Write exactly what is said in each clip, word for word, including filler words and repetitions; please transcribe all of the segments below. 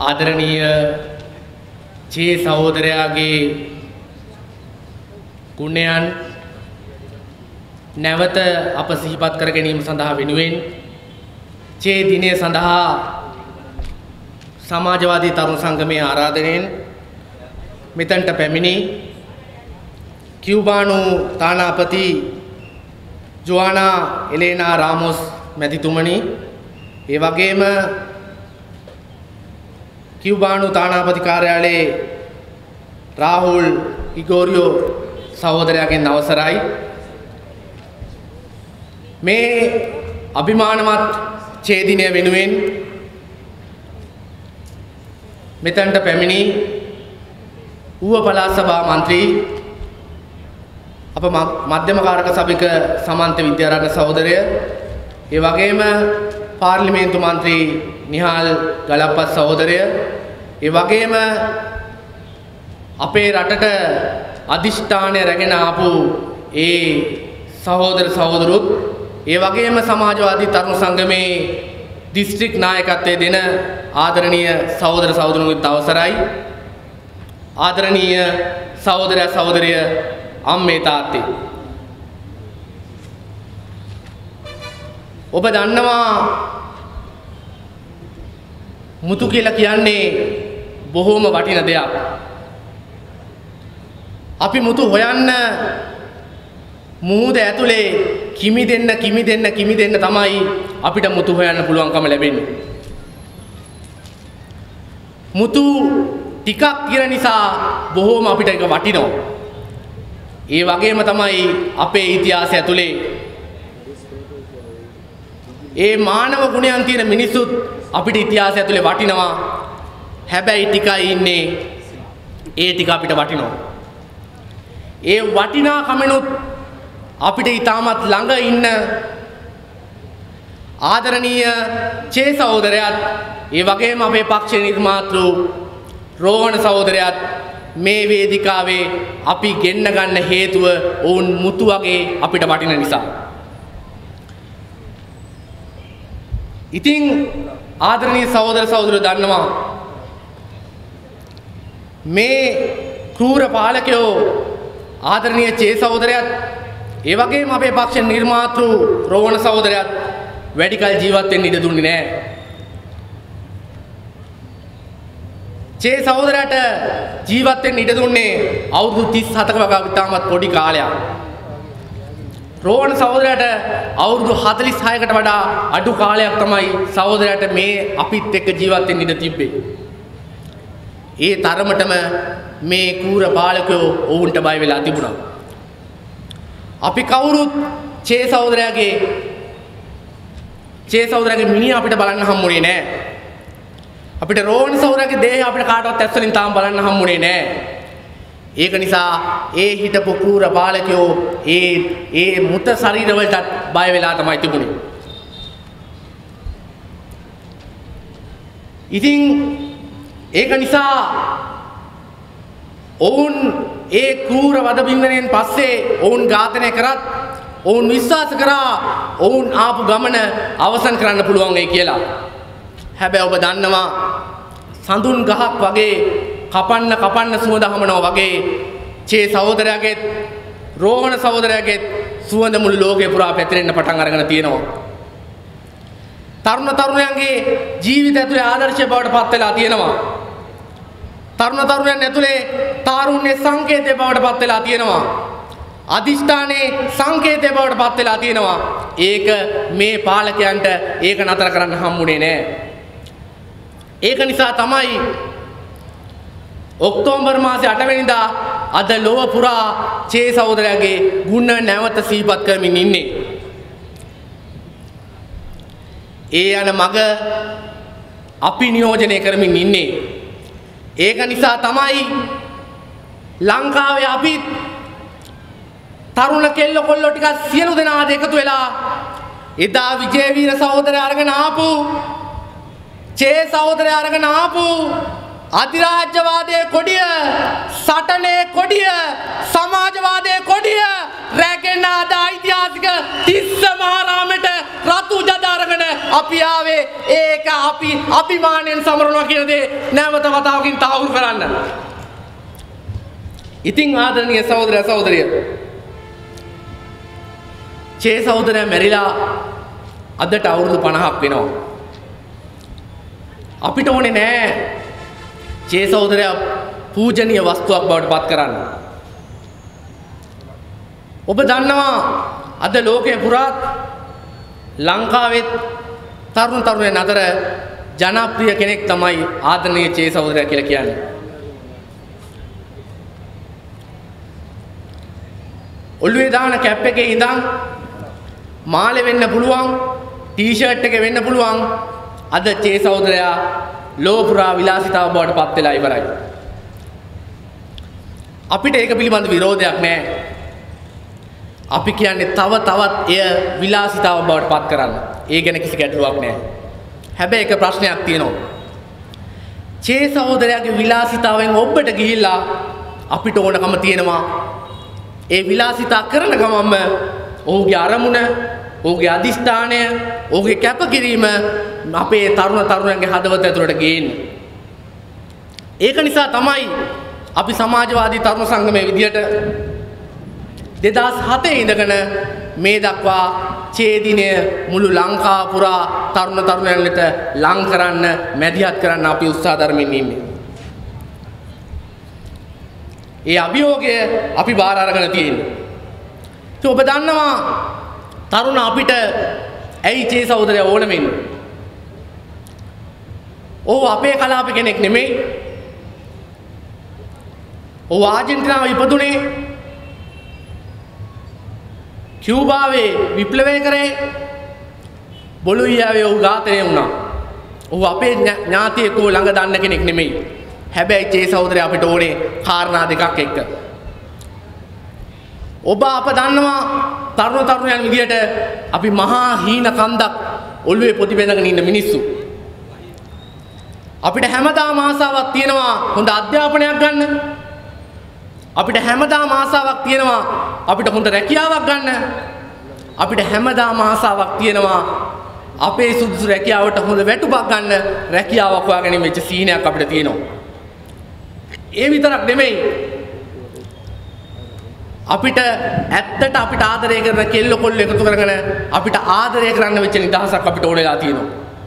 ආදරණීය චේ සහෝදරයාගේ ගුණයන් නැවත අප සිහිපත් කර ගැනීම සඳහා වෙනුවෙන් චේ දිනය සඳහා සමාජවාදී තරුණ සංගමයේ ආරාධනයෙන් මෙතනට පැමිණි කියුබානු තානාපති ජෝආනා එලේනා රාමොස් මැතිතුමනි, ඒ වගේම කියුබානු තානාපති කාර්යාලයේ රාහුල් ඉගෝරියෝ සහෝදරයාගෙන් අවසරයි. මේ අභිමානවත් චේ දිනය වෙනුවෙන් මෙතනට පැමිණි ඌව පළාත් සභා මන්ත්‍රී අප මධ්‍යම කාරක සභික සමන්ත විද්‍යාරත්න සහෝදරය, ඒ වගේම පාර්ලිමේන්තු මන්ත්‍රී නිහාල් ගලප්පත් සහෝදරය, ඒ වගේම අපේ රටට අධිෂ්ඨානය රැගෙන ආපු ඒ සහෝදර සහෝදරුත්, ඒ වගේම සමාජවාදී තරුණ සංගමේ දිස්ත්‍රික් නායකත්වයේ දෙන ආදරණීය සහෝදර සහෝදරුන්ගෙත් අවසරයි. ආදරණීය සහෝදරයා සහෝදරිය අම්මේ තාත්තේ, ඔබ දන්නවා මුතු කියලා කියන්නේ බොහෝම වටින දෙයක්. අපි මුතු හොයන්න මුහුද ඇතුලේ කිමි දෙන්න කිමි දෙන්න කිමි දෙන්න තමයි අපිට මුතු හොයන්න පුළුවන්කම ලැබෙන්නේ. මුතු ටිකක් කියන නිසා බොහෝම අපිට ඒක වටිනවා. ඒ වගේම තමයි අපේ ඉතිහාසය ඇතුලේ ඒ මානව ගුණයන් තියෙන මිනිස්සුත් අපිට ඉතිහාසය ඇතුලේ වටිනවා. හැබැයි ටිකයි ඉන්නේ, ඒ ටික අපිට වටිනවා. ඒ වටිනා කමනොත් අපිට ඊටමත් ළඟ ඉන්න ආදරණීය චේ සහෝදරයාත්, ඒ වගේම අපේ පක්ෂ නිර්මාතෘ රෝහණ සහෝදරයාත් මේ වේදිකාවේ අපි ගෙන්න ගන්න හේතුව ඔවුන් මුතු වගේ අපිට වටින නිසා. ඉතින් ආදරණීය සහෝදර සහෝදරියෝ දන්නවා මේ ක්‍රූර පාලකයෝ ආදරණීය චේ සහෝදරයාත්, ඒ වගේම අපේ පක්ෂ නිර්මාතෘ රෝහණ සහෝදරයාත් වැඩි කල ජීවත් වෙන්න ඉඩ දුන්නේ නැහැ. චේ සහෝදරයාට ජීවත් වෙන්න ඉඩ දුන්නේ අවුරුදු තිස් හතක වගේ ඉතාමත් පොඩි කාලයක්. රෝහණ සහෝදරයාට අවුරුදු හතළිස් හයකට වඩා අඩු කාලයක් තමයි සහෝදරයාට මේ අපිත් එක්ක ජීවත් වෙන්න ඉඩ තිබ්බේ. ඒ තරමටම මේ කූර පාලකයෝ ඔවුන්ට බය වෙලා තිබුණා. අපි කවුරුත් චේ සහෝදරයාගේ චේ සහෝදරයාගේ මිනිහ අපිට බලන්න හම්බුනේ නැහැ. අපිට රෝහණ සහෝදරයාගේ දේහය අපිට කාටවත් ඇස් වලින් තාම බලන්න හම්බුනේ නැහැ. ඒක නිසා ඒ හිටපු කූර පාලකයෝ ඒ ඒ මුත ශරීර වලට බය වෙලා තමයි තිබුණේ. ඉතින් ඒක නිසා ඔවුන් ඒ කූර වද බින්දනයෙන් පස්සේ ඔවුන් ඝාතනය කරත් ඔවුන් විශ්වාස කරා ඔවුන් ආපු ගමන අවසන් කරන්න පුළුවන් වෙයි කියලා. හැබැයි ඔබ දන්නවා සඳුන් ගහක් වගේ කපන්න කපන්න සුවඳ හමනවා වගේ චේ සහෝදරයාගේ රෝහණ සහෝදරයාගේ සුවඳ මුළු ලෝකේ පුරා පැතිරෙන්න පටන් අරගෙන තියෙනවා. තරුණ තරුණයන්ගේ ජීවිත ඇතුලේ ආදර්ශය බවට පත් වෙලා තියෙනවා. තරුණ තරුණයන් ඇතුලේ තාරුණ්‍ය සංකේතය බවට පත් වෙලා තියෙනවා. අධිෂ්ඨානයේ සංකේතය බවට පත් වෙලා තියෙනවා. ඒක මේ පාලකයන්ට ඒක නතර කරන්න හම්බුනේ නැහැ. ඒක නිසා තමයි ඔක්තෝබර් මාසේ අට වෙනිදා අද ලොව පුරා චේ සහෝදරයාගේ ගුණ නැවත සිහිපත් කරමින් ඉන්නේ. ඒ යන මග අපි නියෝජනය කරමින් ඉන්නේ. ඒක නිසා තමයි ලංකාවේ අපි තරුණ කෙල්ල කොල්ලෝ ටික සියලු දෙනා එකතු වෙලා එදා විජේවීර සහෝදරයා අරගෙන ආපු චේ සහෝදරයා අරගෙන ආපු අධිරාජ්‍යවාදයේ කොඩිය, සටනේ කොඩිය, සමාජවාදයේ කොඩිය රැගෙන ආද ඓතිහාසික තිස්ස මහරාමයට රතු ජද අරගෙන අපි ආවේ ඒක අපි අභිමාණයෙන් සමරනවා කියන දේ නැවත වතාවකින් තහවුරු කරන්න. ඉතින් ආදරණීය සහෝදර සහෝදරිය චේ සහෝදරයා මැරිලා අදට අවුරුදු පනහක් වෙනවා. අපිට ඕනේ නෑ චේ සහෝදරයා පූජනීය වස්තුවක් බවට පත් කරන්න. ඔබ දන්නවා අද ලෝකේ පුරාත් ලංකාවෙත් තරුණ තරුණයන් අතර ජනප්‍රිය කෙනෙක් තමයි ආදරණීය චේ සහෝදරයා කියලා කියන්නේ. ඔළුවේ දාන කැප් එකේ ඉඳන් මාලේ වෙන්න පුළුවන්, ටී-ෂර්ට් එකේ වෙන්න පුළුවන්. අද චේ සහෝදරයා ලෝපුරා විලාසිතාව බවට පත් වෙලා ඉවරයි. අපිට ඒක පිළිබඳ විරෝධයක් නැහැ. අපි කියන්නේ තව තවත් එය විලාසිතාව බවට පත් කරන්න. ඒ ගැන කිසි ගැටලුවක් නැහැ. හැබැයි එක ප්‍රශ්නයක් තියෙනවා. චේ සහෝදරයාගේ විලාසිතාවෙන් ඔබට ගිහිල්ලා අපිට ඕනකම තියෙනවා ඒ විලාසිතා කරන ගමන්ම ඔහුගේ අරමුණ, ඔහුගේ අදිෂ්ඨානය, ඔහුගේ කැපකිරීම අපේ තරුණ තරුණයන්ගේ හදවත ඇතුළට ගේන්නේ. ඒක නිසා තමයි අපි සමාජවාදී තරුණ සංගමයේ විදියට දෙදහස් හතේ ඉඳගෙන මේ දක්වා චේ දිනය මුළු ලංකාව පුරා තරුණ තරුණයන්ට ලං කරන්න, මැදිහත් කරන්න අපි උත්සාහ දරමින් ඉන්නේ. ඒ අභියෝගය අපි බාර අරගෙන තියෙන්නේ. ඒ ඔබ දන්නවා තරුණ අපිට ඇයි චේ සහෝදරයා ඕන වෙන්නේ? ඔහු අපේ කලාපේ කෙනෙක් නෙමෙයි. ඔහු ආජන්ටිනාවේ ඉපදුනේ. කියුබාවේ විප්ලවය කරේ. බොලීවියාවේ ඔහු ඝාතනය වුණා. ඔහු අපේ ඥාතියෙක් ළඟ දන්න කෙනෙක් නෙමෙයි. හැබැයි චේ සහෝදරයා අපිට ඕනේ කාරණා දෙකක් එක්ක. ඔබ අප දන්නවා තරුණ තරුණයන් විදියට අපි මහා හීන කන්දක් ඔළුවේ පොඩි බැඳගෙන ඉන්න මිනිස්සු. අපිට හැමදාම ආසාවක් තියෙනවා හොඳ අධ්‍යාපනයක් ගන්න. අපිට හැමදාම ආසාවක් තියෙනවා අපිට හොඳ රැකියාවක් ගන්න. අපිට හැමදාම ආසාවක් තියෙනවා අපේ සුදුසු රැකියාවට හොඳ වැටුපක් ගන්න. රැකියාවක් හොයාගෙන මෙච්ච සීනයක් අපිට තියෙනවා. ඒ විතරක් නෙමෙයි අපිට ඇත්තට අපිට ආදරය කරන කෙල්ල කොල්ල එකතු කරගෙන අපිට ආදරය කරන්න වෙච්ච නිදහසක් අපිට ඕන වෙලා තියෙනවා.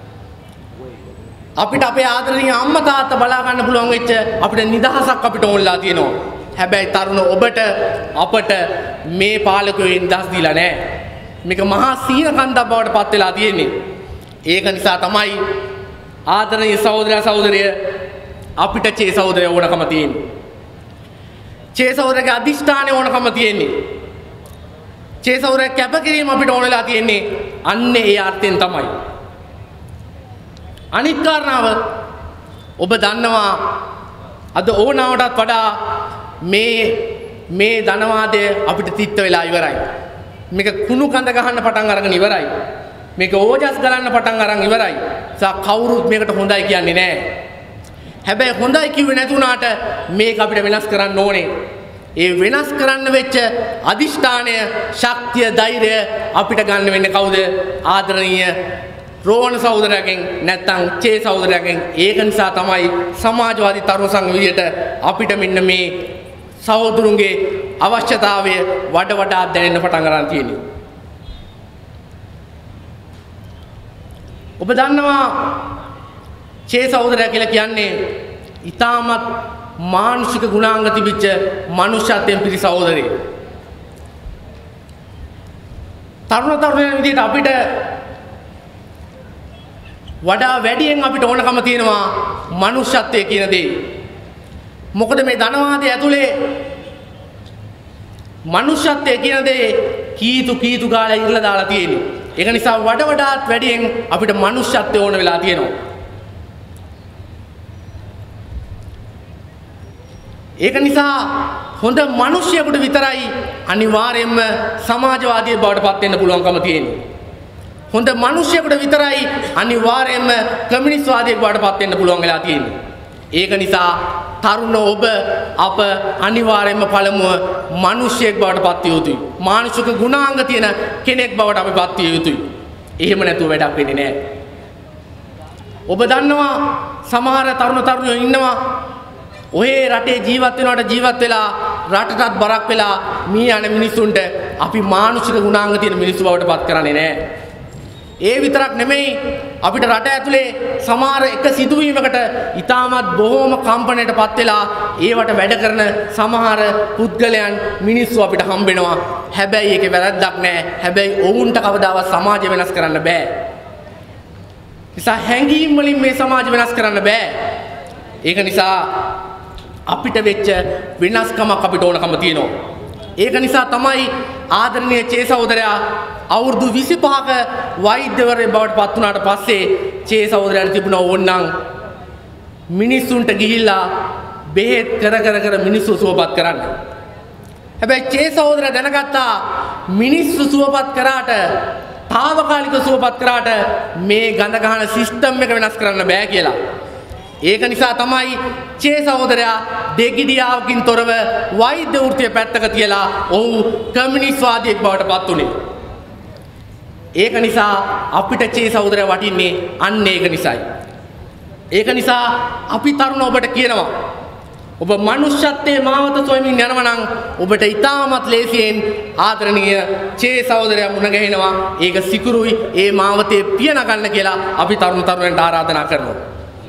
අපිට අපේ ආදරණීය අම්මා තාත්තා බලා ගන්න පුළුවන් වෙච්ච අපිට නිදහසක් අපිට ඕන වෙලා තියෙනවා. හැබැයි තරුණ ඔබට අපට මේ පාලකයෝ නිදහස් දීලා නැහැ. මේක මහා සීන කන්දක් බවට පත් වෙලා තියෙන්නේ. ඒක නිසා තමයි ආදරණීය සහෝදරයා සහෝදරිය අපිට චේ සහෝදරයා ඕනකම තියෙන්නේ. චේ සහෝදරගේ අදිෂ්ඨානය ඕනකම තියෙන්නේ. චේ සහෝදරගේ කැපකිරීම අපිට ඕන වෙලා තියෙන්නේ. අන්නේ ඒ අර්ථයෙන් තමයි. අනිත් කාරණාව ඔබ දන්නවා අද ඕනවටත් වඩා මේ මේ ධනවාදය අපිට තිත්ත වෙලා ඉවරයි. මේක කුණු කඳ ගහන්න පටන් අරගෙන ඉවරයි. මේක ඕජස් ගලන්න පටන් අරන් ඉවරයි. සා කවුරුත් මේකට හොඳයි කියන්නේ නැහැ. හැබැයි හොඳයි කිව්වේ නැතුණාට මේක අපිට වෙනස් කරන්න ඕනේ. ඒ වෙනස් කරන්න වෙච්ච අදිෂ්ඨානය, ශක්තිය, ධෛර්යය අපිට ගන්න වෙන්නේ කවුද? ආදරණීය රෝහණ සහෝදරයාගෙන් නැත්නම් චේ සහෝදරයාගෙන්. ඒක නිසා තමයි සමාජවාදී තරුණ සංඝ විදියට අපිට මෙන්න මේ සහෝදරුන්ගේ අවශ්‍යතාවය වඩ වඩා දැනෙන්න පටන් ගන්න තියෙන්නේ. ඔබ දන්නවා චේ සහෝදරයා කියලා කියන්නේ ඊටමත් මානසික ගුණාංග තිබිච්ච මනුෂ්‍යත්වයෙන් පිරි සහෝදරයෙක්. තරුණ තරුණයන් විදිහට අපිට වඩා වැඩියෙන් අපිට ඕනකම තියෙනවා මනුෂ්‍යත්වය කියන දේ. මොකද මේ ධනවාදය ඇතුලේ මනුෂ්‍යත්වය කියන දේ කීතු කීතු ගාලා ඉරලා දාලා තියෙන්නේ. ඒක නිසා වඩ වඩාත් වැඩියෙන් අපිට මනුෂ්‍යත්වය ඕන වෙලා තියෙනවා. ඒක නිසා හොඳ මිනිසියෙකුට විතරයි අනිවාර්යයෙන්ම සමාජවාදී බවට පත් වෙන්න පුළුවන්කම තියෙන්නේ. හොඳ මිනිසියෙකුට විතරයි අනිවාර්යයෙන්ම කමියුනිස්ට්වාදියෙක් බවට පත් වෙන්න පුළුවන් වෙලා තියෙන්නේ. ඒක නිසා තරුණ ඔබ අප අනිවාර්යයෙන්ම පළමුව මිනිසියෙක් බවට පත් විය යුතුයි. මානසික ගුණාංග තියෙන කෙනෙක් බවට අපි පත් විය යුතුයි. එහෙම නැතුව වැඩක් වෙන්නේ නැහැ. ඔබ දන්නවා සමහර තරුණ තරුණියෝ ඉන්නවා ඔය රටේ ජීවත් වෙනවට ජීවත් වෙලා රටටත් බරක් වෙලා මී යන මිනිසුන්ට අපි මානුෂික ගුණාංග තියෙන මිනිස්සු බවට පත් කරන්නේ නැහැ. ඒ විතරක් නෙමෙයි අපිට රට ඇතුලේ සමහර එක සිදුවීමකට ඉතාමත් බොහෝම කම්පණයටපත් වෙලා ඒවට වැඩ කරන සමහර පුද්ගලයන් මිනිස්සු අපිට හම්බෙනවා. හැබැයි ඒකේ වැරද්දක් නැහැ. හැබැයි ඔවුන්ට කවදාවත් සමාජය වෙනස් කරන්න බෑ. නිසා හැඟීම් වලින් මේ සමාජය වෙනස් කරන්න බෑ. ඒක නිසා අපිට වෙච්ච වෙනස්කමක් අපිට ඕනකම තියෙනවා. ඒක නිසා තමයි ආදරණීය චේ සහෝදරයා අවුරුදු විසිපහක වෛද්‍යවරයෙක් බවට පත් වුණාට පස්සේ චේ සහෝදරයාට තිබුණා ඕනනම් මිනිස්සුන්ට ගිහිල්ලා බෙහෙත් කර කර කර මිනිස්සු සුවපත් කරන්න. හැබැයි චේ සහෝදරයා දැනගත්තා මිනිස්සු සුවපත් කරාට తాවකාලික සුවපත් කරාට මේ ගඳ ගහන සිස්ටම් එක වෙනස් කරන්න බෑ කියලා. ඒක නිසා තමයි චේ සහෝදරයා දෙගිඩියාවකින් තොරව වෛද්‍ය වෘත්තිය පැත්තක තියලා ඔහු කම්යුනිස්ට්වාදියෙක් බවට පත් වුණේ. ඒක නිසා අපිට චේ සහෝදරයා වටින්නේ අන්න ඒක නිසායි. ඒක නිසා අපි තරුණ ඔබට කියනවා ඔබ මනුෂ්‍යත්වයේ මාවත සොයමින් යනවා නම් ඔබට ඉතාමත් ලේසියෙන් ආදරණීය චේ සහෝදරයා මුණ ගැහෙනවා. ඒක සිකුරුයි ඒ මාවතේ පිය නගන්න කියලා අපි තරුණ තරුණයන්ට ආරාධනා කරනවා.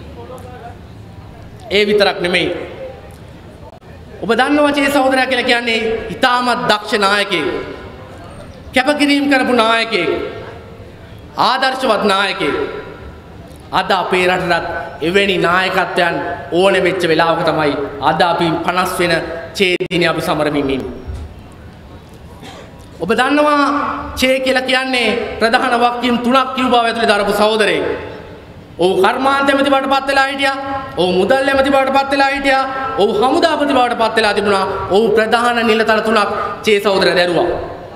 ඒ විතරක් නෙමෙයි ඔබ දන්නවා චේ සහෝදරයා කියලා කියන්නේ ඉතාමත් දක්ෂ නායකයෙක්. කැපකිරීම කරපු නායකයෙක්. ආදර්ශවත් නායකයෙක්. අද අපේ රටට එවැනි නායකත්වයන් ඕනේ වෙච්ච වෙලාවක තමයි අද අපි පනස් වෙන චේ දිනේ අපි සමරමින් ඉන්නේ. ඔබ දන්නවා චේ කියලා කියන්නේ ප්‍රධාන වක්කීම් තුනක් කියුබාව ඇතුලේ දරපු සහෝදරයෙක්. ඔහු කර්මාන්ත ඇමති බවට පත් වෙලා හිටියා. ඔහු මුදල් ඇමති බවට පත් වෙලා හිටියා. ඔහු හමුදාපති බවට පත් වෙලා තිබුණා. ඔහු ප්‍රධාන නිලතල තුනක් චේ සහෝදරයා දැරුවා.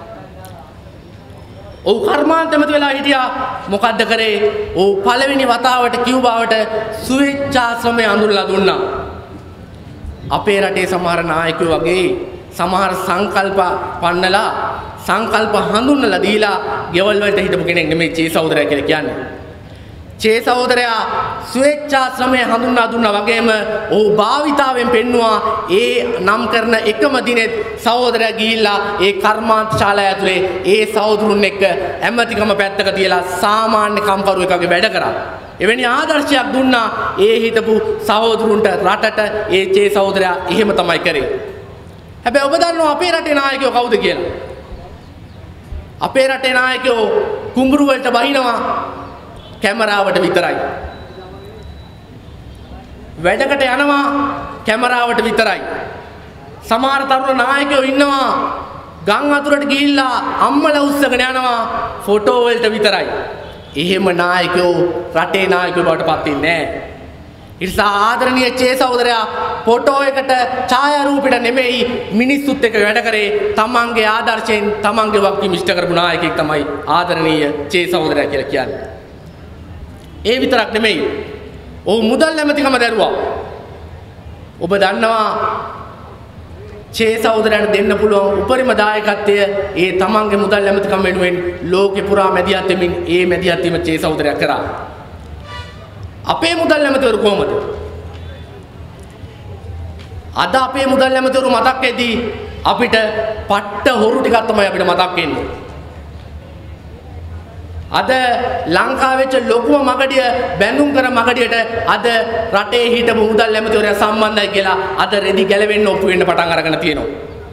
ඔහු කර්මාන්ත ඇමති වෙලා හිටියා. මොකද්ද කරේ? ඔහු පළවෙනි වතාවට කියුබාවට සුවේච්ඡාශ්‍රමය අඳුරලා දුන්නා. අපේ රටේ සමහර නායකයෝ වගේ සමහර සංකල්ප පන්නලා සංකල්ප හඳුන්වලා දීලා ගෙවල් වලට හිටපු කෙනෙක් නෙමෙයි චේ සහෝදරයා කියලා කියන්නේ. චේ සහෝදරයා ස්වේච්ඡාශ්‍රමය හඳුන්වා දුන්නා වගේම ඔහු භාවිතාවෙන් පෙන්නවා ඒ නම් කරන එකම දිනෙත් සහෝදරයා ගිහිල්ලා ඒ කර්මාන්ත ශාලාව ඇතුලේ ඒ සහෝදරුන් එක්ක ඇමතිකම පැත්තක තියලා සාමාන්‍ය කම්කරුවෙක් වගේ වැඩ කරා. එවැනි ආදර්ශයක් දුන්නා ඒ හිටපු සහෝදරුන්ට රටට ඒ චේ සහෝදරයා එහෙම තමයි කරේ. හැබැයි ඔබ දන්නවා අපේ රටේ නායකයෝ කවුද කියලා? අපේ රටේ නායකයෝ කුඹුරු වලට බහිනවා කැමරාවට විතරයි. වැඩකට යනවා කැමරාවට විතරයි. සමහර තරුණ නායකයෝ ඉන්නවා ගම් අතුරට ගිහිල්ලා අම්මලා උස්සගෙන යනවා ෆොටෝ වලට විතරයි. එහෙම නායකයෝ රටේ නායකයෝ බවට පත් වෙන්නේ නැහැ. ඒ නිසා ආදරණීය චේ සහෝදරයා ෆොටෝ එකට ඡායාරූපෙට නෙමෙයි මිනිස්සුත් එක්ක වැඩ කරේ තමන්ගේ ආදර්ශයෙන් තමන්ගේ වක්කීම් ඉෂ්ට කරපු නායකයෙක් තමයි ආදරණීය චේ සහෝදරයා කියලා කියන්නේ. ඒ විතරක් නෙමෙයි ඔහු මුදල් ඇමතිකම දැරුවා. ඔබ දන්නවා චේ සහෝදරයන්ට දෙන්න පුළුවන් උපරිම දායකත්වය ඒ තමන්ගේ මුදල් ඇමතිකම වෙනුවෙන් ලෝකේ පුරා මැදිහත් වෙමින් ඒ මැදිහත් වීම චේ සහෝදරයා කරා. අපේ මුදල් ඇමතිවරු කොහමද? අද අපේ මුදල් ඇමතිවරු මතක් වෙදී අපිට පට්ට හොරු ටිකක් තමයි අපිට මතක් වෙන්නේ. අද ලංකාවේ වෙච්ච ලොකුම මගඩිය බැඳුම් කර මගඩියට අද රටේ හිටපු මුදල් ඇමතිවරයා සම්බන්ධයි කියලා අද රෙදි ගැලවෙන්න ඔප්පු වෙන්න පටන් අරගෙන තියෙනවා.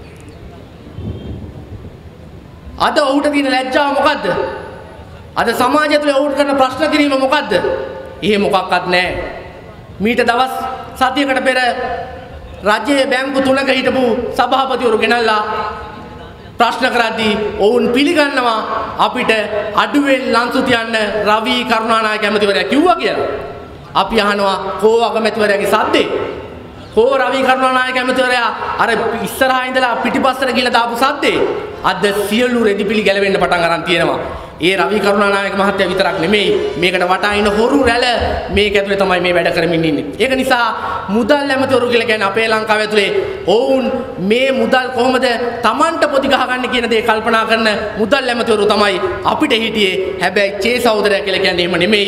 අද ඔහුට තියෙන ලැජ්ජාව මොකද්ද? අද සමාජය තුළ ඔහුට කරන ප්‍රශ්න කිරීම මොකද්ද? එහෙ මොකක්වත් නැහැ. මීට දවස් සතියකට පෙර රජයේ බැංකු තුනක හිටපු සභාපතිවරු ගෙනල්ලා ප්‍රශ්න කරද්දී ඔවුන් පිළිගන්නවා අපිට අඩුවෙන් ලන්සු තියන්න රවි කරුණානායක ඇමතිවරයා කිව්වා කියලා. අපි අහනවා කෝ අගමැතිවරයාගේ සද්දේ? කෝ රවි කරුණානායක ඇමතිවරයා අර ඉස්සරහා ඉඳලා පිටිපස්සට ගිහලා දාපු සද්දේ? අද සියලු රෙදිපිලි ගැලවෙන්න පටන් අරන් තියෙනවා. ඒ රවි කරුණානායක මහත්තයා විතරක් නෙමෙයි මේකට වටා ඉන්න හොරු රැළ මේක ඇතුලේ තමයි මේ වැඩ කරමින් ඉන්නේ. ඒක නිසා මුදල් ඇමතිවරු කියලා කියන්නේ අපේ ලංකාව ඇතුලේ ඔවුන් මේ මුදල් කොහොමද Tamanට පොඩි ගහගන්නේ කියන දේ කල්පනා කරන මුදල් ඇමතිවරු තමයි අපිට හිටියේ. හැබැයි චේ සහෝදරයා කියලා කියන්නේ එහෙම නෙමෙයි.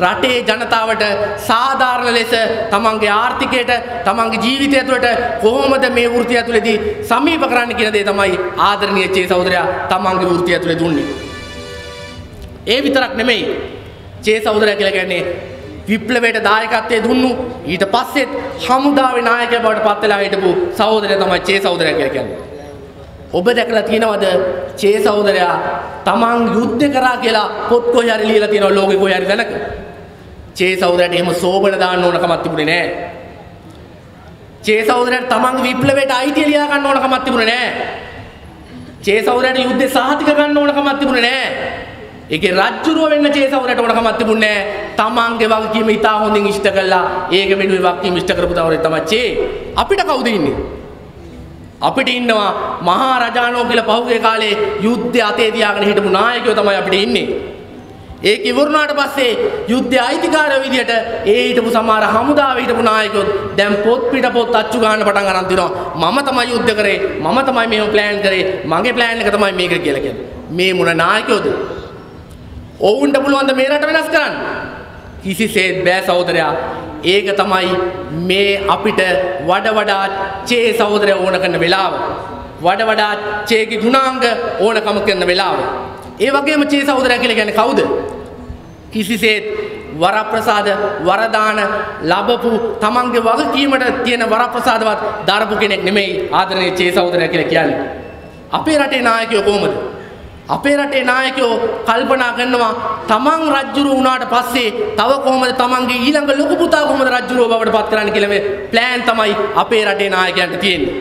රටේ ජනතාවට සාධාරණ ලෙස තමන්ගේ ආර්ථිකයට තමන්ගේ ජීවිතය ඇතුළට කොහොමද මේ වෘත්තිය ඇතුළේදී සමීප කරන්න කියන දේ තමයි ආදරණීය චේ සහෝදරයා තමන්ගේ වෘත්තිය ඇතුළේ දුන්නේ. ඒ විතරක් නෙමෙයි චේ සහෝදරයා කියලා කියන්නේ විප්ලවයට දායකත්වයේ දුන්නු ඊට පස්සෙත් හමුදාවේ නායකයා බවට පත් වෙලා හිටපු සහෝදරයා තමයි චේ සහෝදරයා කියලා කියන්නේ. ඔබ දැකලා තියෙනවද චේ සහෝදරයා තමන් යුද්ධ කරා කියලා පොත් කොහේ හරි ලියලා තියෙනවා ලෝකෙ කොහේ හරි දැනක. චේ සහෝදරයාට එහෙම සෝබන දාන්න ඕන කමක් තිබුණේ නැහැ. චේ සහෝදරයාට තමන්ගේ විප්ලවයට අයිතිය ලියා ගන්න ඕන කමක් තිබුණේ නැහැ. චේ සහෝදරයාට යුද්ධේ සාහතික ගන්න ඕන කමක් තිබුණේ නැහැ. ඒකේ රජ්ජුරුව වෙන්න චේ සහෝදරයාට ඕන කමක් තිබුණේ නැහැ. තමන්ගේ වගකීම ඉතා හොඳින් ඉෂ්ට කළා. ඒක වෙනුවෙන් වගකීම ඉෂ්ට කරපු තවරේ තමයි චේ. අපිට කවුද ඉන්නේ? අපිට ඉන්නවා මහා රජානෝ කියලා පහුගිය කාලේ යුද්ධය අතේ තියාගෙන හිටපු නායකයෝ තමයි අපිට ඉන්නේ. ඒක ඉවරුණාට පස්සේ යුද්ධයේ අයිතිකාරයෝ විදියට ඒ හිටපු සමහර හමුදාවේ හිටපු නායකයෝ දැන් පොත් පිට පොත් අච්චු ගන්න පටන් ගන්න තිනවා. මම තමයි යුද්ධ කරේ, මම තමයි මේව ප්ලෑන් කරේ, මගේ ප්ලෑන් එක තමයි මේක කියලා කියන්නේ. මේ මොන නායකයෝද? ඔවුන්ට පුළුවන් ද මේ රට වෙනස් කරන්න? කිසිසේත් බෑ සහෝදරයා. ඒක තමයි මේ අපිට වඩ වඩා චේ සහෝදරය ඕන කරන වෙලාව. වඩ වඩා චේගේ ගුණාංග ඕනකම කරන වෙලාව. ඒ වගේම චේ සහෝදරය කියලා කියන්නේ කවුද? කිසිසේත් වරප්‍රසාද වරදාන ලැබපු තමන්ගේ වගකීමට තියෙන වරප්‍රසාදවත් දරපු කෙනෙක් නෙමෙයි ආදරණීය චේ සහෝදරය කියලා කියන්නේ. අපේ රටේ නායකයෝ කොහොමද? අපේ රටේ නායකයෝ කල්පනා කරනවා තමන් රජ්ජුරුව වුණාට පස්සේ තව කොහොමද තමන්ගේ ඊළඟ ලොකු පුතා කොහොමද රජ්ජුරුව බවට පත් කරන්න කියලා මේ ප්ලෑන් තමයි අපේ රටේ නායකයන්ට තියෙන්නේ.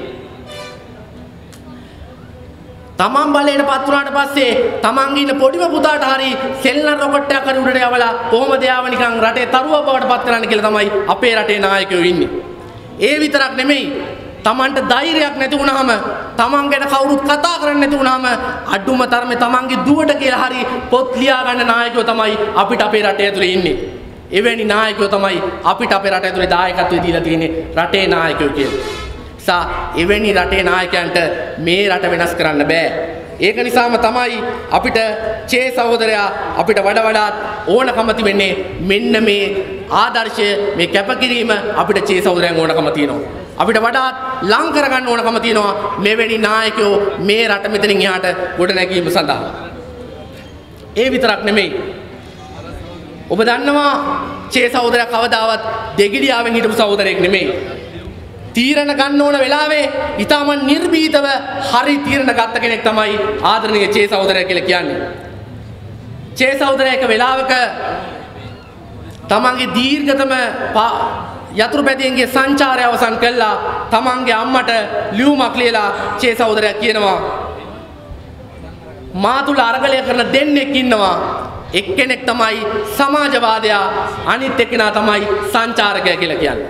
තමන් බලයට පත් වුණාට පස්සේ තමන්ගේ ඉන්න පොඩිම පුතාට හරි සෙල්ලම් රොකට් එකක් හරි උඩට යවලා කොහොමද යාව නිකන් රටේ තරුවා බවට පත් කරන්න කියලා තමයි අපේ රටේ නායකයෝ ඉන්නේ. ඒ විතරක් නෙමෙයි තමන්ට ධෛර්යයක් නැති වුණාම තමන් ගැන කවුරුත් කතා කරන්නේ නැති වුණාම අඩුම තරමේ තමන්ගේ දුවට කියලා හරි පොත් ලියා ගන්න නායකයෝ තමයි අපිට අපේ රටේ ඇතුලේ ඉන්නේ. එවැනි නායකයෝ තමයි අපිට අපේ රට ඇතුලේ දායකත්වය දීලා තියෙන්නේ රටේ නායකයෝ කියලා. සා එවැනි රටේ නායකයන්ට මේ රට වෙනස් කරන්න බෑ. ඒක නිසාම තමයි අපිට චේ සහෝදරයා අපිට වඩා වඩාත් ඕනකම තිබෙන්නේ මෙන්න මේ ආදර්ශය මේ කැපකිරීම අපිට චේ සහෝදරයන් ඕනකම තියෙනවා. අපිට වඩාත් ලං කරගන්න ඕනකම තියෙනවා මෙවැනි නායකයෝ මේ රට මෙතනින් එහාට ගොඩ නැගීම සඳහා. ඒ විතරක් නෙමෙයි. ඔබ දන්නවා චේ සහෝදරයා කවදාවත් දෙගිඩියාවෙන් හිටපු සහෝදරයෙක් නෙමෙයි. තීරණ ගන්න ඕන වෙලාවේ ඊටම නිර්භීතව හරි තීරණ ගත්ත කෙනෙක් තමයි ආදරණීය චේ සහෝදරයා කියලා කියන්නේ. චේ සහෝදරයා එක වෙලාවක තමන්ගේ දීර්ඝතම යතුරුපැදියන්ගේ සංචාරය අවසන් කළා. තමන්ගේ අම්මට ලියුමක් ලියලා චේ සහෝදරයා කියනවා මා තුල අරගලය කරන දෙන්නෙක් ඉන්නවා. එක්කෙනෙක් තමයි සමාජවාදයා, අනිත් එක්කෙනා තමයි සංචාරකයා කියලා කියන්නේ.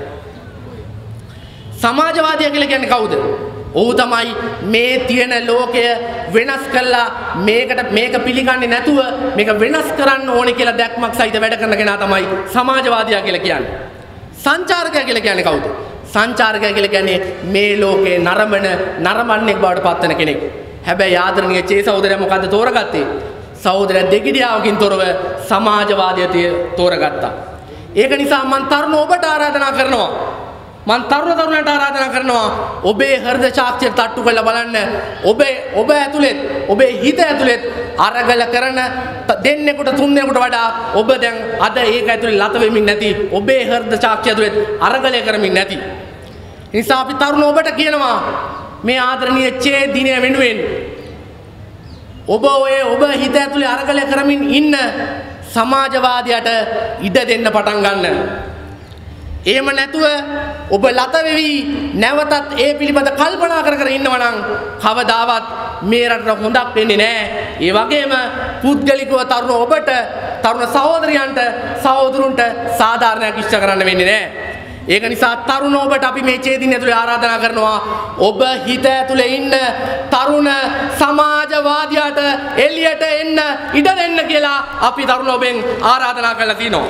සමාජවාදියා කියලා කියන්නේ කවුද? ඔහු තමයි මේ තියෙන ලෝකය වෙනස් කළා මේකට මේක පිළිගන්නේ නැතුව මේක වෙනස් කරන්න ඕනේ කියලා දැක්මක් සහිත වැඩ කරන කෙනා තමයි සමාජවාදියා කියලා කියන්නේ. සංචාරකයා කියලා කියන්නේ කවුද? සංචාරකයා කියලා කියන්නේ මේ ලෝකේ නරඹන නරඹන්නෙක් බවට පත් වෙන කෙනෙක්. හැබැයි ආදරණීය චේ සහෝදරයා මොකද්ද තෝරගත්තේ? සහෝදරයා දෙගිඩියාවකින් තොරව සමාජවාදය තෝරගත්තා. ඒක නිසා මම තරුණ ඔබට ආරාධනා කරනවා. මම තරුණ තරුණයට ආරාධනා කරනවා ඔබේ හෘද ශාක්තිය තට්ටු කරලා බලන්න. ඔබේ ඔබ ඇතුළේ ඔබේ හිත ඇතුළේ අරගල කරන දෙන්නෙකුට තුන්දෙනෙකුට වඩා ඔබ දැන් අද ඒක ඇතුළේ ලත වෙමින් නැති. ඔබේ හෘද ශාක්තිය ඇතුළේ අරගලය කරමින් නැති. නිසා අපි තරුණ ඔබට කියනවා මේ ආදරණීය චේ දිනය වෙනුවෙන් ඔබ ඔය ඔබ හිත ඇතුළේ අරගලය කරමින් ඉන්න සමාජවාදයට ඉඩ දෙන්න පටන් ගන්න. එහෙම නැතුව ඔබ ලත වෙවි නැවතත් ඒ පිළිබඳ කල්පනා කර කර ඉන්නවා නම් කවදාවත් මේ රටට හොඳක් වෙන්නේ නැහැ. ඒ වගේම පුද්ගලිකව තරුණ ඔබට තරුණ සහෝදරයන්ට සහෝදරුන්ට සාධාරණයක් ඉෂ්ට කරන්න වෙන්නේ නැහැ. ඒක නිසා තරුණ ඔබට අපි මේ චේදින ඇතුලේ ආරාධනා කරනවා ඔබ හිත ඇතුලේ ඉන්න තරුණ සමාජවාදියාට එළියට එන්න ඉඩ දෙන්න කියලා අපි තරුණ ඔබෙන් ආරාධනා කරලා තිනවා.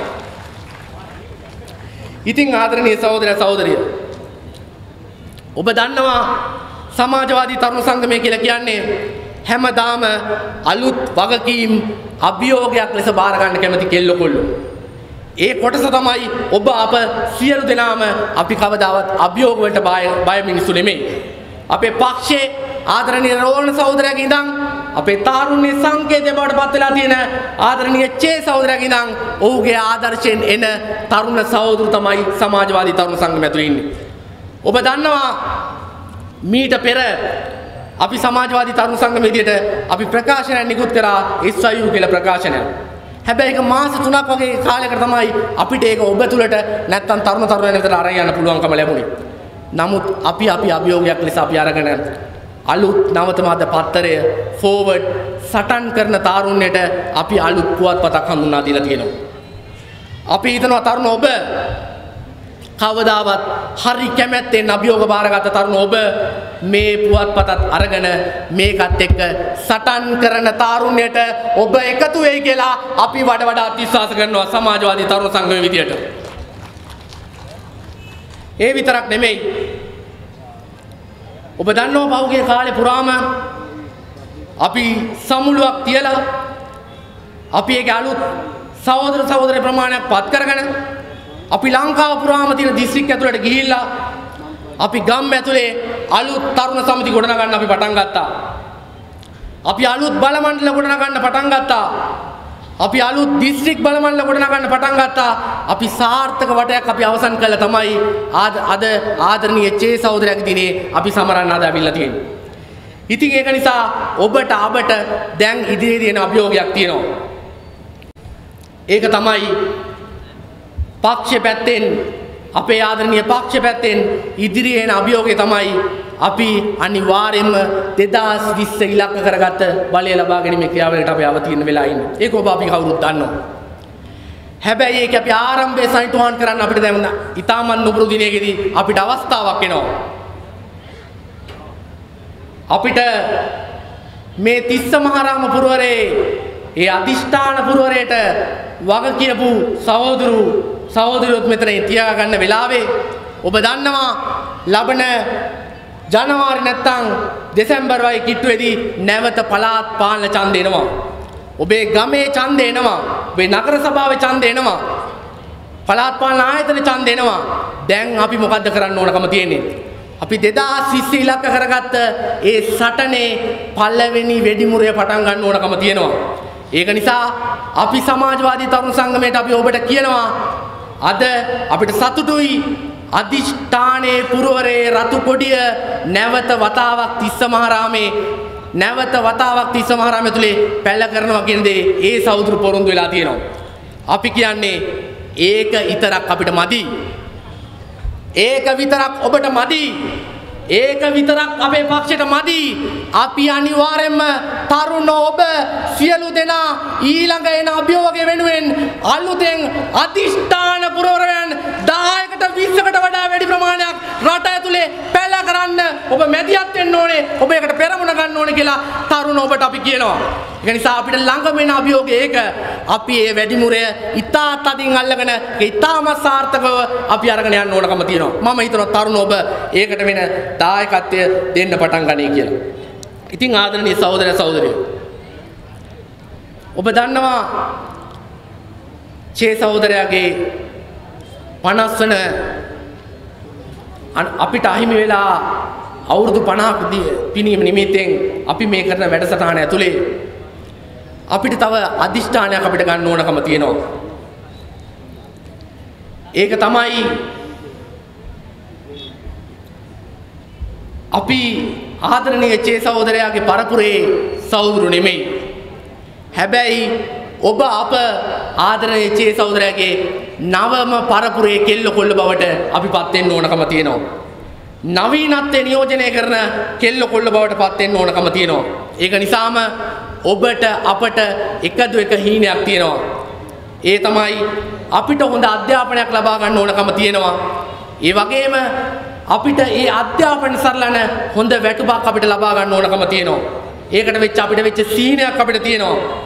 ඉතින් ආදරණීය සහෝදර සහෝදරිය ඔබ දන්නවා සමාජවාදී තරුණ සංගමය කියලා කියන්නේ හැමදාම අලුත් වගකීම් අභියෝගයක් ලෙස බාර ගන්න කැමති කෙල්ල කොල්ලෝ. ඒ කොටස තමයි ඔබ අප සියලු දෙනාම අපි කවදාවත් අභියෝග වලට බය බය මිනිසු නෙමෙයි. අපේ පක්ෂයේ ආදරණීය රෝහණ සහෝදරයාගේ ඉඳන් අපේ තාරුණ්‍ය සංකේතය බවට පත් වෙලා තියෙන ආදරණීය චේ සහෝදරයාගේ ඉඳන් ඔහුගේ ආදර්ශයෙන් එන තරුණ සහෝදරු තමයි සමාජවාදී තරුණ සංගමය ඇතුළේ ඉන්නේ. ඔබ දන්නවා මීට පෙර අපි සමාජවාදී තරුණ සංගම විදියට අපි ප්‍රකාශනයක් නිකුත් කරා එස් අයි යූ කියලා ප්‍රකාශනයක්. හැබැයි ඒක මාස තුනක් වගේ කාලයකට තමයි අපිට ඒක ඔබ තුලට නැත්තම් තරුණ තරුණයන් විතර අරන් යන්න පුළුවන්කම ලැබුණේ. නමුත් අපි අපි අභියෝගයක් ලෙස අපි අරගෙන අලුත් නවතම අද පත්තරය ෆෝවර්ඩ් සටන් කරන තාරුණ්‍යයට අපි අලුත් පුවත්පතක් හඳුන්වා දීලා තියෙනවා. අපි හිතනවා තරුණ ඔබ කවදාවත් හරි කැමැත්තෙන් අභියෝග බාරගත් තරුණ ඔබ මේ පුවත්පතත් අරගෙන මේකත් එක්ක සටන් කරන තාරුණ්‍යයට ඔබ එකතු වෙයි කියලා අපි වඩ වඩාත් විශ්වාස කරනවා සමාජවාදී තරුණ සංගමයේ විදියට. ඒ විතරක් නෙමෙයි. ඔබ දන්නවා පහුගිය කාලේ පුරාම අපි සමුළුවක් තියලා අපි ඒක අලුත් සහෝදර සහෝදරි ප්‍රමාණයක් පත් කරගෙන අපි ලංකාව පුරාම තියෙන දිස්ත්‍රික් ඇතුළට ගිහිල්ලා අපි ගම් ඇතුලේ අලුත් තරුණ සමිති ගොඩනගන්න අපි පටන් ගත්තා. අපි අලුත් බල මණ්ඩල ගොඩනගන්න පටන් ගත්තා. අපි අලුත් දිස්ත්‍රික් බල මණ්ඩල ගොඩනගන්න පටන් ගත්තා. අපි සාර්ථක වටයක් අපි අවසන් කළා තමයි අද ආදරණීය චේ සහෝදරයාගේ දිනේ අපි සමරන්න අද අවිල්ලා තියෙන්නේ. ඉතින් ඒක නිසා ඔබට අපට දැන් ඉදිරියේදී එන අභියෝගයක් තියෙනවා. ඒක තමයි පක්ෂ පැත්තෙන් අපේ ආදරණීය පක්ෂ පැත්තෙන් ඉදිරියේ එන අභියෝගය තමයි අපි අනිවාර්යයෙන්ම දෙදාස් විස්ස ඉලක්ක කරගත්ත බලය ලබා ගැනීමේ ක්‍රියාවලියට අපි අවතීර්ණ වෙලා ඉන්නේ. ඒක ඔබ අපි කවුරුත් දන්නවා. හැබැයි ඒක අපි ආරම්භයේ සනිටුහන් කරන්න අපිට දැන් ඉතාමත් නුබුරු දිනයකදී අපිට අවස්ථාවක් එනවා. අපිට මේ තිස්ස මහරාම පුරවරේ ඒ අධිෂ්ඨාන පුරවරයට වග කියපු සහෝදරු සහෝදරියොත් මෙතන තියා ගන්න වෙලාවේ ඔබ දන්නවා ලබන ජනවාරි නැත්තම් දෙසැම්බර් වගේ කිට්ටුවේදී නැවත පළාත් පාලන ඡන්දය එනවා. ඔබේ ගමේ ඡන්දය එනවා. ඔබේ නගර සභාවේ ඡන්දය එනවා. පළාත් පාලන ආයතන ඡන්දය එනවා. දැන් අපි මොකද්ද කරන්න ඕනකම තියෙන්නේ? අපි දෙදාස් විස්ස ඉලක්ක කරගත්ත ඒ සටනේ පළවෙනි වෙඩිමුරය පටන් ගන්න ඕනකම තියෙනවා. ඒක නිසා අපි සමාජවාදී තරුණ සංගමයට අපි ඔබට කියනවා අද අපිට සතුටුයි අධිෂ්ඨානයේ පුරවරේ රතු කොඩිය නැවත වතාවක් තිස්ස මහරාමේ නැවත වතාවක් තිස්ස මහරාමයේ තුලේ පැල කරනවා කියන දේ ඒ සහෝදරු පොරොන්දු වෙලා තියෙනවා. අපි කියන්නේ ඒක විතරක් අපිට මදි. ඒක විතරක් ඔබට මදි. ඒක විතරක් අපේ පක්ෂයට මදි. අපි අනිවාර්යයෙන්ම තරුණ ඔබ සියලු දෙනා ඊළඟ එන අභියෝගය වෙනුවෙන් අලුතෙන් අධිෂ්ඨාන පුරවරයන් දහයකට විස්සකට වඩා වැඩි ප්‍රමාණයක් රට ඇතුලේ පැල කරන්න ඔබ මැදිහත් වෙන්න ඕනේ. ඔබ ඒකට පෙරමුණ ගන්න ඕනේ කියලා තරුණ ඔබට අපි කියනවා. ඒක නිසා අපිට ළඟම එන අභියෝගය ඒක. අපි මේ වැඩිමුරය ඉතා තදින් අල්ලගෙන ඉතාම සාර්ථකව අපි අරගෙන යන්න ඕනකම තියෙනවා. මම හිතනවා තරුණ ඔබ ඒකට වෙන දායකත්වය දෙන්න පටන් ගන්නයි කියලා. ඉතින් ආදරණීය සහෝදර සහෝදරියෝ ඔබ දන්නවා චේ සහෝදරයාගේ පනස් වන අපිට අහිමි වෙලා අවුරුදු පනහක පිනීම නිමිත්තෙන් අපි මේ කරන වැඩසටහන ඇතුලේ අපිට තව අධිෂ්ඨානයක් අපිට ගන්න ඕනකම තියෙනවා. ඒක තමයි අපි ආදරණීය චේ සහෝදරයාගේ පරපුරේ සහෝදරු නෙමෙයි. හැබැයි ඔබ අප ආදරණීය චේ සහෝදරයාගේ නවම පරපුරේ කෙල්ල කොල්ල බවට අපිපත් වෙන්න ඕනකම තියෙනවා. නවීනත්වයේ නියෝජනය කරන කෙල්ල කොල්ල බවට පත් වෙන්න ඕනකම තියෙනවා. ඒක නිසාම ඔබට අපට එකදු එක හීනයක් තියෙනවා. ඒ තමයි අපිට හොඳ අධ්‍යාපනයක් ලබා ගන්න ඕනකම තියෙනවා. ඒ වගේම අපිට ඒ අධ්‍යාපන සරලන හොඳ වැටුපක් අපිට ලබා ගන්න ඕනකම තියෙනවා. ඒකට වෙච්ච අපිට වෙච්ච සීනයක් අපිට තියෙනවා.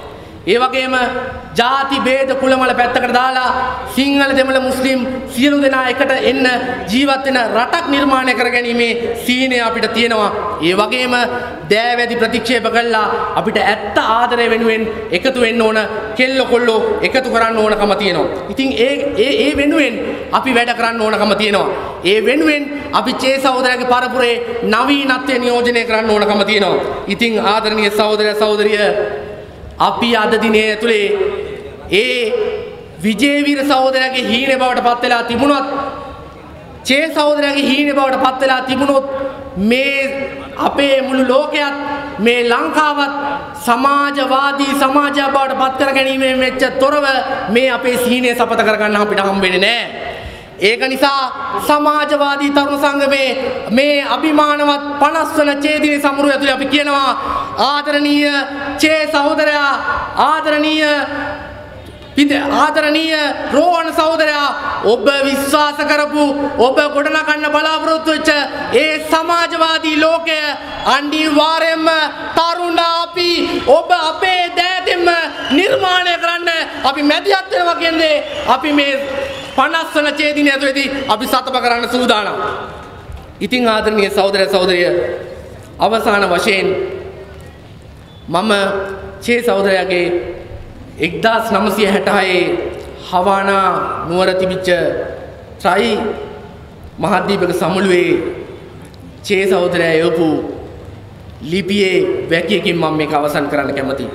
ඒ වගේම ಜಾති ભેද කුලමල පැත්තකට දාලා සිංහල දෙමළ මුස්ලිම් සියලු දෙනා එකට එන්න ජීවත් වෙන රටක් නිර්මාණය කරගැනීමේ සීනය අපිට තියෙනවා. ඒ වගේම දෑවැදි ප්‍රතික්ෂේප කළා අපිට ඇත්ත ආදරය වෙනුවෙන් එකතු වෙන්න ඕන, කෙල්ල කොල්ලෝ එකතු කරන්න ඕනකම තියෙනවා. ඉතින් ඒ ඒ ඒ වෙනුවෙන් අපි වැඩ කරන්න ඕනකම තියෙනවා. ඒ වෙනුවෙන් අපි චේ සහෝදරයාගේ පරපුරේ නවීනත්වය නියෝජනය කරන්න ඕනකම තියෙනවා. ඉතින් ආදරණීය සහෝදර සහෝදරිය අපි අද දිනේ ඇතුලේ ඒ විජේවීර සහෝදරයාගේ හීනේ බවට පත් වෙලා තිබුණොත් චේ සහෝදරයාගේ හීනේ බවට පත් වෙලා තිබුණොත් මේ අපේ මුළු ලෝකයත් මේ ලංකාවත් සමාජවාදී සමාජයක් බවට පත් කර ගැනීමෙන් වෙච්ච තොරව මේ අපේ සීනේ සපත කරගන්න අපිට හම්බ වෙන්නේ නැහැ. ඒක නිසා සමාජවාදී තරුණ සංගමේ මේ අභිමානවත් පනස් වන චේ දින සමරුව ඇතුලේ අපි කියනවා ආදරණීය චේ සහෝදරයා, ආදරණීය පිට ආදරණීය රෝහණ සහෝදරයා, ඔබ විශ්වාස කරපු ඔබ ගොඩනගන්න බලාපොරොත්තු වෙච්ච ඒ සමාජවාදී ලෝකය අනිවාර්යයෙන්ම තරුණ අපි ඔබ අපේ දෑතින්ම නිර්මාණය කරන්න අපි මැදිහත් වෙනවා කියන්නේ අපි මේ පනස් වන චේ දින ඇතුළේදී අපි සතප කරන්න සූදානම්. ඉතින් ආදරණීය සහෝදර සහෝදරිය අවසාන වශයෙන් මම චේ සහෝදරයාගේ එක්දාස් නවසිය හැටහයේ හවානා නුවර තිබිච්ච ත්‍රයි මහද්වීපක සමුළුවේ චේ සහෝදරයා එවපු ලිපියේ වැකියකින් මම මේක අවසන් කරන්න කැමතියි.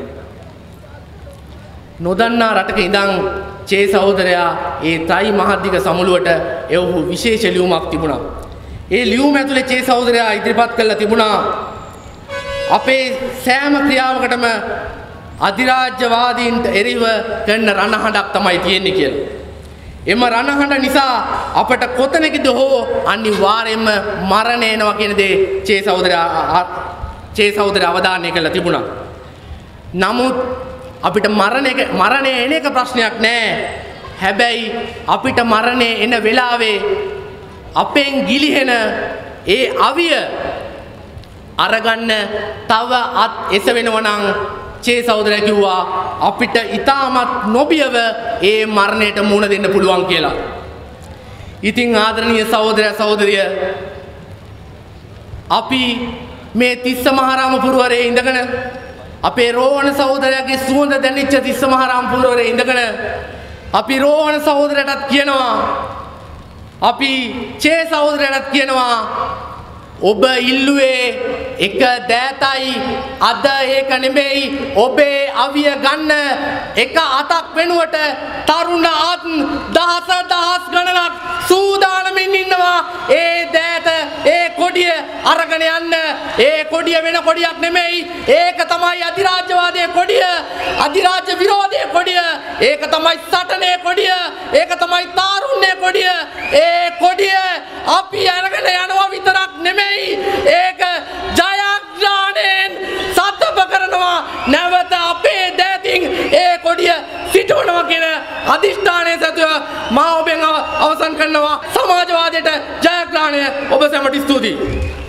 නොදන්නා රටක ඉඳන් චේ සහෝදරයා ඒ ත්‍රයි මහද්වීපක සමුළුවට එවපු විශේෂ ලියුමක් තිබුණා. ඒ ලියුම ඇතුලේ චේ සහෝදරයා ඉදිරිපත් කළා තිබුණා අපේ සෑම ක්‍රියාවකටම අධිරාජ්‍යවාදීන්ට එරෙහිව කරන රණහඬක් තමයි තියෙන්නේ කියලා. එම රණහඬ නිසා අපට කොතනකද හෝ අනිවාර්යයෙන්ම මරණ එනවා කියන දේ චේ සහෝදරයා චේ සහෝදරයා අවධානය කළා තිබුණා. නමුත් අපිට මරණය මරණය එන එක ප්‍රශ්නයක් නෑ. හැබැයි අපිට මරණය එන වෙලාවේ අපෙන් ගිලිහෙන ඒ අවිය අරගන්න තව අත් එසවෙනවා නම් චේ සහෝදරයා කිව්වා අපිට ඊටමත් නොබියව ඒ මරණයට මුහුණ දෙන්න පුළුවන් කියලා. ඉතින් ආදරණීය සහෝදර සහෝදරිය අපි මේ තිස්සමහාරාම පුරවරේ ඉඳගෙන අපේ රෝහණ සහෝදරයාගේ සුවඳ දැනෙච්ච තිස්සමහාරාම පුරවරේ ඉඳගෙන අපි රෝහණ සහෝදරයටත් කියනවා අපි චේ සහෝදරයටත් කියනවා ඔබ ඉල්ලුවේ එක දෑතයි අද ඒක නෙමෙයි ඔබේ අවිය ගන්න එක අතක් වෙනුවට තරුණ අත් දහස දහස් ගණනක් සූදානමින් ඉන්නවා ඒ දෑත ඒ කොඩිය අරගෙන යන්න. ඒ කොඩිය වෙන කොඩියක් නෙමෙයි, ඒක තමයි අධිරාජ්‍යවාදයේ කොඩිය, අධිරාජ්‍ය විරෝධයේ කොඩිය, ඒක තමයි සටනේ කොඩිය, ඒක තමයි තාරුණ්‍යයේ කොඩිය. ඒ කොඩිය අපි අරගෙන යනවා විතරක් නෙමෙයි, ඒක ජයග්‍රහණයෙන් සත්‍යප කරනවා. නැවත අපේ දෑතින් ඒ කොඩිය සිටවනවා කියන අධිෂ්ඨානය සතුව මා ඔබෙන් අවසන් කරනවා. සමාජවාදයට ජයග්‍රහණය. ඔබ සැමට ස්තුතියි.